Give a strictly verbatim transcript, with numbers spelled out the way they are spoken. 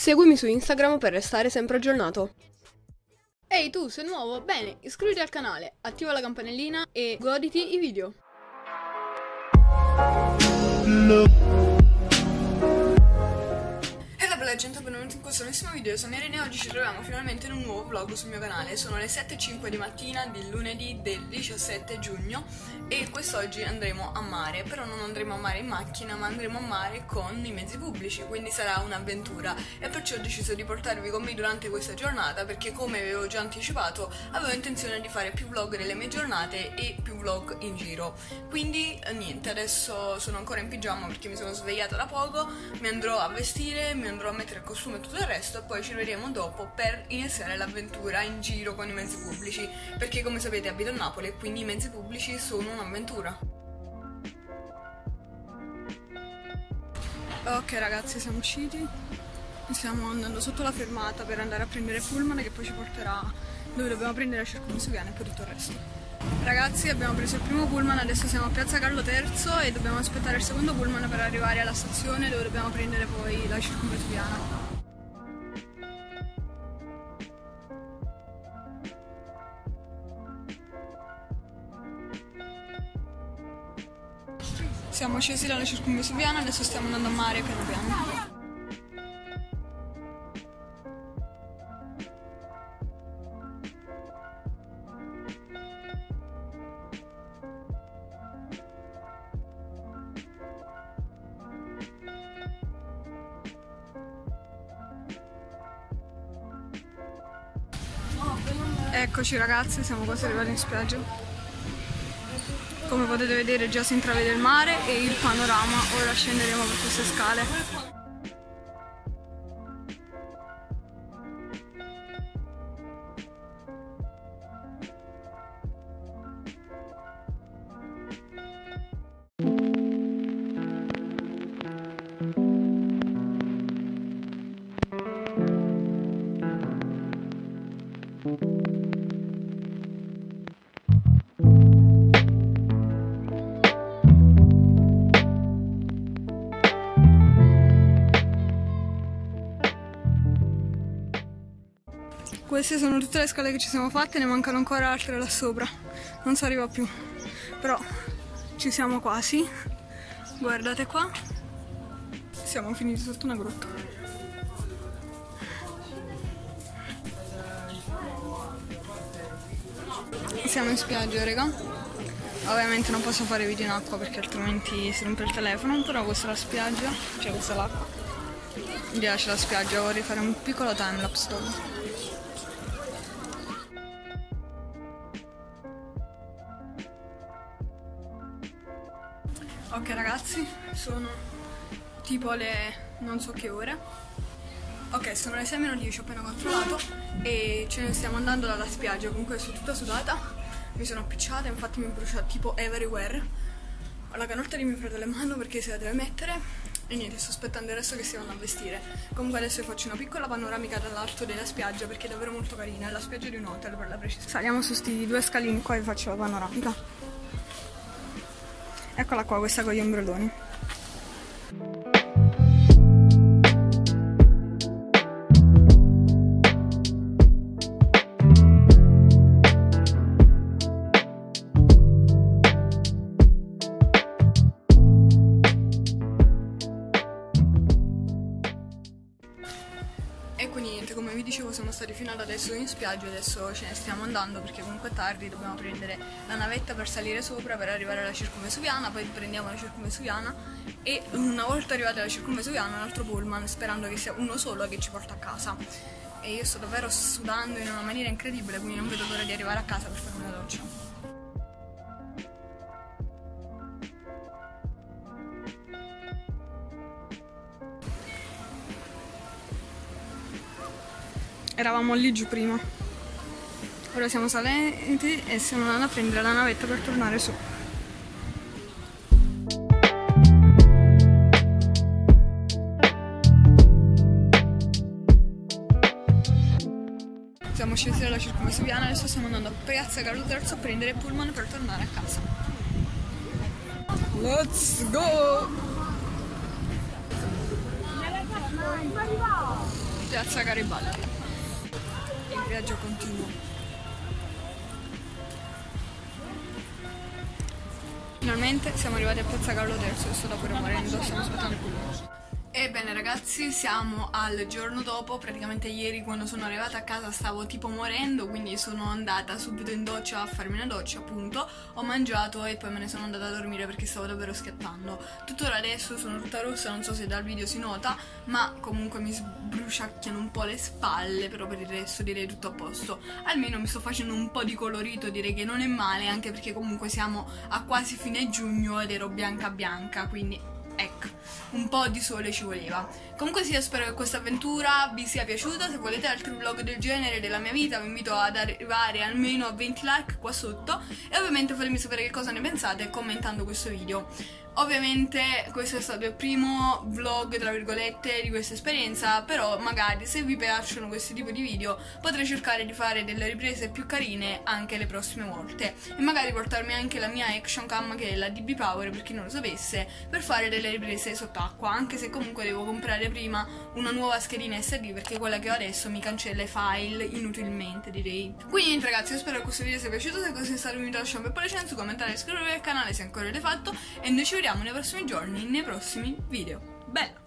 Seguimi su Instagram per restare sempre aggiornato. Ehi tu, sei nuovo? Bene, iscriviti al canale, attiva la campanellina e goditi i video. Bella gente, benvenuti in questo nuovissimo video. Sono Irene e oggi ci troviamo finalmente in un nuovo vlog sul mio canale. Sono le sette e cinque di mattina di lunedì del diciassette giugno e quest'oggi andremo a mare. Però non andremo a mare in macchina, ma andremo a mare con i mezzi pubblici, quindi sarà un'avventura. E perciò ho deciso di portarvi con me durante questa giornata, perché come avevo già anticipato avevo intenzione di fare più vlog nelle mie giornate e più vlog in giro. Quindi niente, adesso sono ancora in pigiama perché mi sono svegliata da poco, mi andrò a vestire, mi andrò a mettere il costume e tutto il resto e poi ci vedremo dopo per iniziare l'avventura in giro con i mezzi pubblici, perché come sapete abito a Napoli e quindi i mezzi pubblici sono un'avventura. Ok ragazzi, siamo usciti, stiamo andando sotto la fermata per andare a prendere il pullman che poi ci porterà dove dobbiamo prendere la circumvesuviana e poi tutto il resto. Ragazzi, abbiamo preso il primo pullman, adesso siamo a Piazza Carlo terzo e dobbiamo aspettare il secondo pullman per arrivare alla stazione dove dobbiamo prendere poi la circumvesuviana. Siamo scesi dalla circumvesuviana, adesso stiamo andando a mare piano piano. Eccoci ragazzi, siamo quasi arrivati in spiaggia. Come potete vedere già si intravede il mare e il panorama. Ora scenderemo per queste scale. Queste sono tutte le scale che ci siamo fatte, ne mancano ancora altre là sopra, non si arriva più, però ci siamo quasi, guardate qua, siamo finiti sotto una grotta. Siamo in spiaggia raga, ovviamente non posso fare video in acqua perché altrimenti si rompe il telefono, però questa è la spiaggia, cioè questa è l'acqua, mi piace la spiaggia, vorrei fare un piccolo timelapse dopo. Ok ragazzi, sono tipo le non so che ore. Ok, sono le sei meno dieci, ho appena controllato e ce ne stiamo andando dalla spiaggia. Comunque sono tutta sudata, mi sono appicciata, infatti mi brucia tipo everywhere. Ho la canotta di mio fratello in mano perché se la deve mettere e niente, sto aspettando il resto che si vanno a vestire. Comunque adesso vi faccio una piccola panoramica dall'alto della spiaggia perché è davvero molto carina, è la spiaggia di un hotel per la precisione. Saliamo su sti due scalini qua e vi faccio la panoramica. Eccola qua, questa con gli ombrelloni. E quindi niente, come vi dicevo siamo stati fino ad adesso in spiaggia, adesso ce ne stiamo andando perché comunque è tardi, dobbiamo prendere la navetta per salire sopra per arrivare alla circumvesuviana, poi prendiamo la circumvesuviana e una volta arrivati alla circumvesuviana un altro pullman, sperando che sia uno solo che ci porta a casa. E io sto davvero sudando in una maniera incredibile, quindi non vedo l'ora di arrivare a casa per fare una doccia. Eravamo lì giù prima, ora siamo salenti e stiamo andando a prendere la navetta per tornare su. Siamo scesi dalla circumvesuviana, adesso stiamo andando a Piazza Carlo terzo a prendere il pullman per tornare a casa. Let's go! Piazza Garibaldi. Il viaggio continua. Finalmente siamo arrivati a Piazza Carlo terzo e sto davvero morendo, stiamo aspettando il pullman. Ebbene ragazzi, siamo al giorno dopo, praticamente ieri quando sono arrivata a casa stavo tipo morendo, quindi sono andata subito in doccia a farmi una doccia appunto, ho mangiato e poi me ne sono andata a dormire perché stavo davvero schiattando. Tuttora adesso sono tutta rossa, non so se dal video si nota, ma comunque mi sbruciacchiano un po' le spalle, però per il resto direi tutto a posto. Almeno mi sto facendo un po' di colorito, direi che non è male, anche perché comunque siamo a quasi fine giugno ed ero bianca bianca, quindi ecco, un po' di sole ci voleva. Comunque sì, io spero che questa avventura vi sia piaciuta. Se volete altri vlog del genere della mia vita vi invito ad arrivare almeno a venti like qua sotto e ovviamente fatemi sapere che cosa ne pensate commentando questo video. Ovviamente questo è stato il primo vlog tra virgolette di questa esperienza, però magari se vi piacciono questi tipi di video potrei cercare di fare delle riprese più carine anche le prossime volte e magari portarmi anche la mia action cam, che è la D B Power per chi non lo sapesse, per fare delle riprese sott'acqua, anche se comunque devo comprare prima una nuova schedina S D perché quella che ho adesso mi cancella i file inutilmente, direi. Quindi niente ragazzi, io spero che questo video sia piaciuto. Se così è stato, vi invito a lasciare un bel pollice su, commentare e iscrivervi al canale se ancora l'avete fatto e noi ci vediamo nei prossimi giorni nei prossimi video. Bello!